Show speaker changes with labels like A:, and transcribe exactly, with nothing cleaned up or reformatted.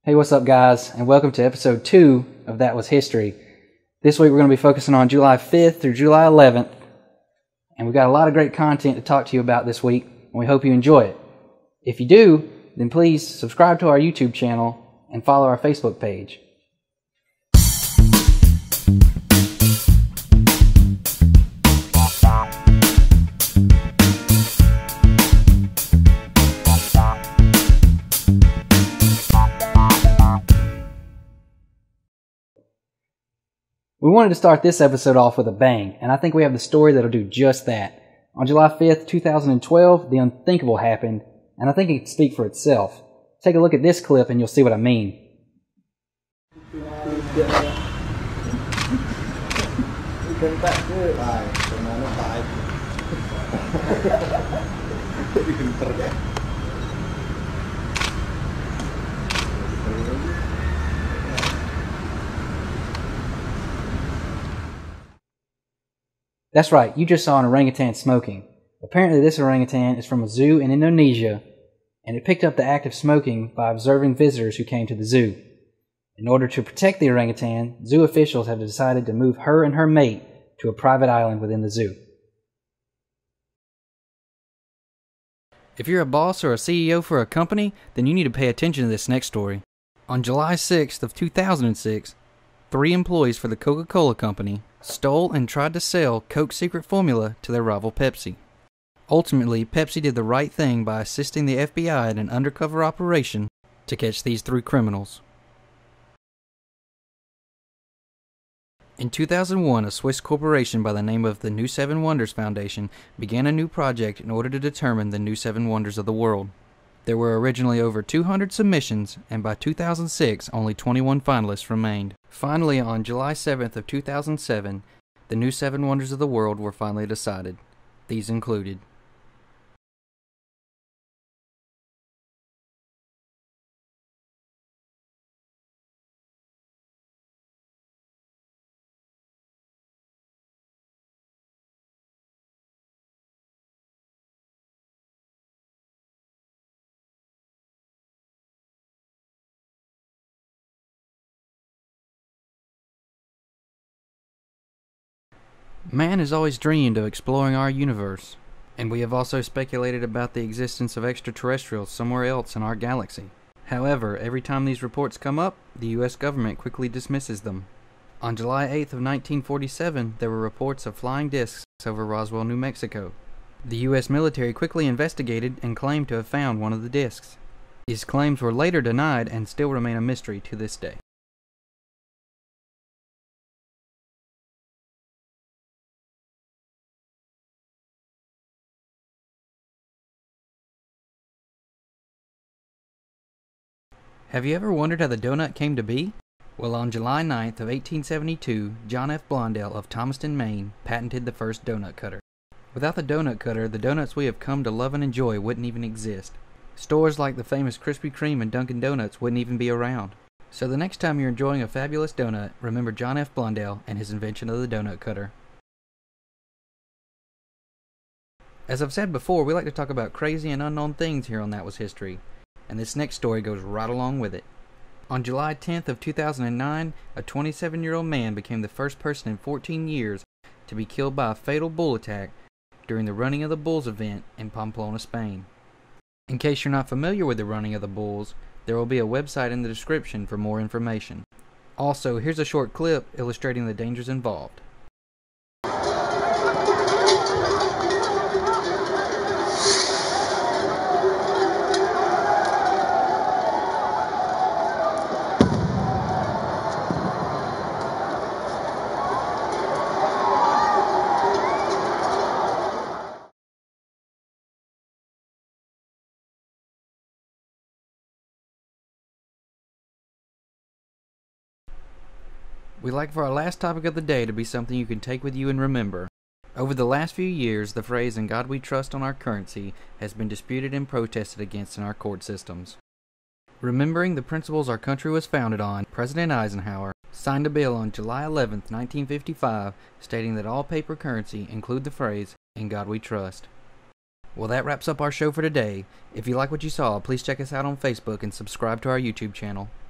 A: Hey, what's up guys, and welcome to episode two of That Was History. This week we're going to be focusing on July fifth through July eleventh, and we've got a lot of great content to talk to you about this week, and we hope you enjoy it. If you do, then please subscribe to our YouTube channel and follow our Facebook page. We wanted to start this episode off with a bang, and I think we have the story that'll do just that. On July fifth, two thousand twelve, the unthinkable happened, and I think it can speak for itself. Take a look at this clip and you'll see what I mean. That's right, you just saw an orangutan smoking. Apparently this orangutan is from a zoo in Indonesia, and it picked up the act of smoking by observing visitors who came to the zoo. In order to protect the orangutan, zoo officials have decided to move her and her mate to a private island within the zoo. If you're a boss or a C E O for a company, then you need to pay attention to this next story. On July sixth of two thousand six, three employees for the Coca-Cola Company stole and tried to sell Coke Secret Formula to their rival Pepsi. Ultimately, Pepsi did the right thing by assisting the F B I in an undercover operation to catch these three criminals. In two thousand one, a Swiss corporation by the name of the New Seven Wonders Foundation began a new project in order to determine the new seven wonders of the world. There were originally over two hundred submissions, and by two thousand six, only twenty-one finalists remained. Finally, on July seventh of two thousand seven, the new seven wonders of the world were finally decided. These included Man has always dreamed of exploring our universe, and we have also speculated about the existence of extraterrestrials somewhere else in our galaxy. However, every time these reports come up, the U S government quickly dismisses them. On July eighth of nineteen forty-seven, there were reports of flying discs over Roswell, New Mexico. The U S military quickly investigated and claimed to have found one of the discs. These claims were later denied and still remain a mystery to this day. Have you ever wondered how the donut came to be? Well, on July ninth of eighteen seventy-two, John F. Blondell of Thomaston, Maine, patented the first donut cutter. Without the donut cutter, the donuts we have come to love and enjoy wouldn't even exist. Stores like the famous Krispy Kreme and Dunkin' Donuts wouldn't even be around. So the next time you're enjoying a fabulous donut, remember John F. Blondell and his invention of the donut cutter. As I've said before, we like to talk about crazy and unknown things here on That Was History, and this next story goes right along with it. On July tenth of two thousand nine, a twenty-seven-year-old man became the first person in fourteen years to be killed by a fatal bull attack during the Running of the Bulls event in Pamplona, Spain. In case you're not familiar with the Running of the Bulls, there will be a website in the description for more information. Also, here's a short clip illustrating the dangers involved. We'd like for our last topic of the day to be something you can take with you and remember. Over the last few years, the phrase "in God we trust" on our currency has been disputed and protested against in our court systems. Remembering the principles our country was founded on, President Eisenhower signed a bill on July eleventh, nineteen fifty-five, stating that all paper currency include the phrase, "In God we trust." Well, that wraps up our show for today. If you like what you saw, please check us out on Facebook and subscribe to our YouTube channel.